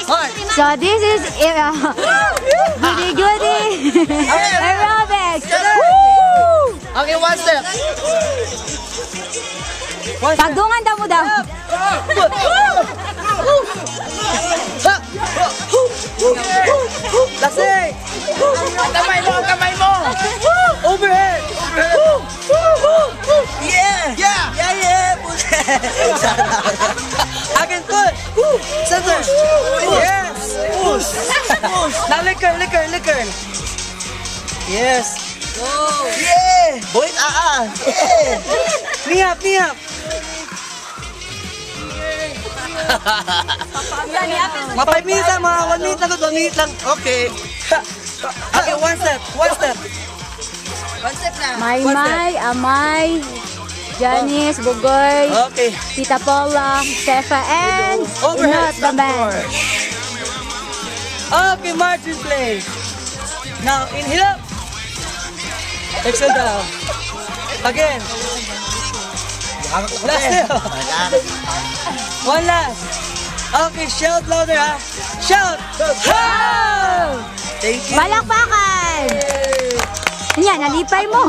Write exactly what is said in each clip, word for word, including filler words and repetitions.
So this is uh, goody goody aerobics. Okay, one step. Pagdungan daw mo daw. Lasing! Kamay mo, kamay mo! Overhead! Yeah! Yeah! Yeah, yeah! Again, push! Center! Yes! Push! Push! Now liquor, liquor, liquor! Yes! Yeah! Boy, ah ah! Yeah! Knee up, knee up! Mga five minutes lang, mga one minute lang to, one minute lang. Okay. Okay, one step, one step. One step na. Maymay, Amay, Janice, Bugoy, Okay. Tita Paula, Stefa, and Overhead. Inot the band. Okay, march in place. Now, inhale up. Exhale down. Again. Last step. One last. Okay, shout louder ha. Shout! Wow! Thank you. Palakpakan! Yan, nalipay mo.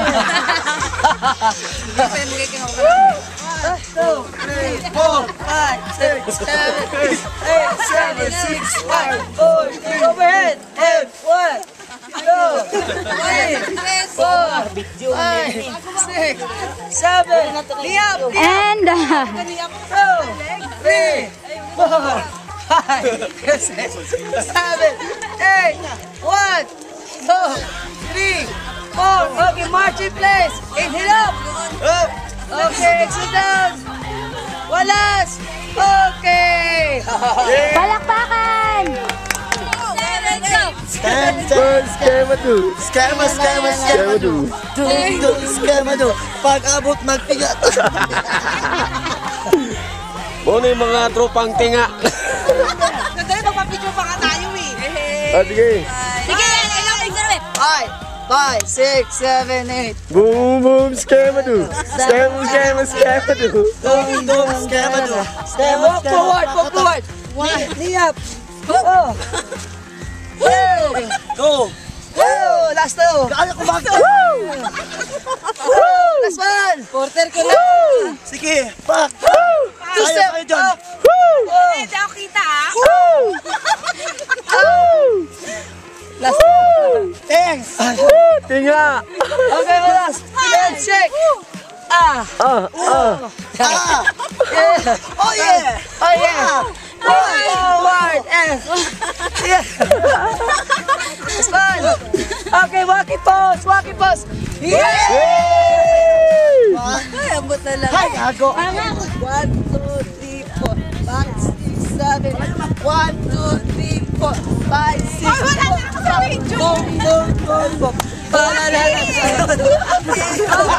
Two, three, four, five, six, seven, eight, seven, six, five, four, three, overhead, and one, two, three, four, five, six, seven, knee up, And uh, two, three, four, five, six, seven, eight, one, two, three, four. Okay, march in place. Inhale up. Okay, exhale down. One last. Okay. palakpakan! Stand, stand, scamado. Scamma, scamma, scamado. Dum, dum, scamado. Pag-abot, magpigat. Muna yung mga tropang tinga. Gagawin, magpapicture pa nga tayo eh. Ah, sige. Sige, ilang picture eh. Five, five, six, seven, eight. Boom, boom, scamado. Scam, scam, scamado. Dum, dum, scamado. Scamma, walk forward, walk forward. One, knee up. Oh. Hey. Go. Oh, last two. Kaya ko bakit? Woo! Last one. Porter ko na. Sige, back. Two Kaya step. kayo Dyan. Eh, di ako kita ah. Last. Thanks. Tinga. Okay, last. Then shake. Ah. Ah, ah. Ah. Yeah. Oh yeah. Oh yeah. Forward and yeah. It's fun. Okay, walkie pose, walkie pose. Yeah. Ay, ambot na lang. Hi, Ago. One, two, three, four, five, six, seven. One, two, three, four, five, six. Ay, wala na ako sa video. Boom, boom, boom, boom. Wala na.